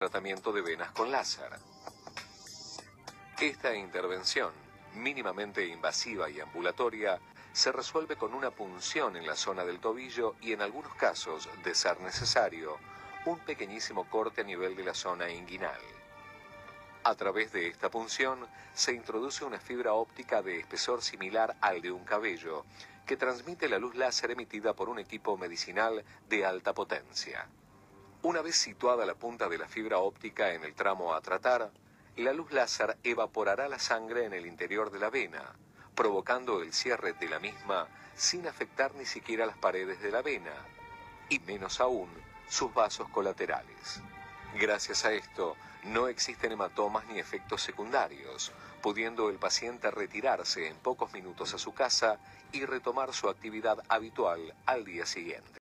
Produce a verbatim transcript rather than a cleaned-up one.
tratamiento de venas con láser. Esta intervención, mínimamente invasiva y ambulatoria, se resuelve con una punción en la zona del tobillo y en algunos casos, de ser necesario, un pequeñísimo corte a nivel de la zona inguinal. A través de esta punción se introduce una fibra óptica de espesor similar al de un cabello, que transmite la luz láser emitida por un equipo medicinal de alta potencia. Una vez situada la punta de la fibra óptica en el tramo a tratar, la luz láser evaporará la sangre en el interior de la vena, provocando el cierre de la misma sin afectar ni siquiera las paredes de la vena, y menos aún sus vasos colaterales. Gracias a esto, no existen hematomas ni efectos secundarios, pudiendo el paciente retirarse en pocos minutos a su casa y retomar su actividad habitual al día siguiente.